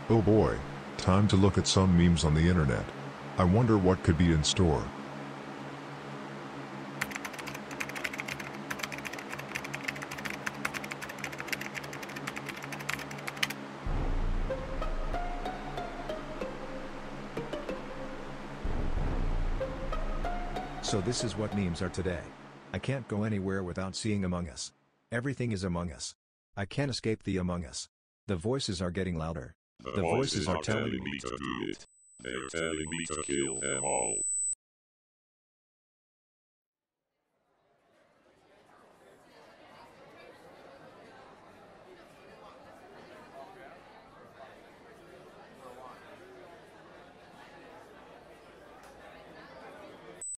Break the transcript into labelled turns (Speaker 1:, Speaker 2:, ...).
Speaker 1: Oh boy, time to look at some memes on the internet. I wonder what could be in store.
Speaker 2: So this is what memes are today. I can't go anywhere without seeing Among Us. Everything is Among Us. I can't escape the Among Us. The voices are getting louder.
Speaker 3: The voices are telling me to do it. They're telling me to kill them all.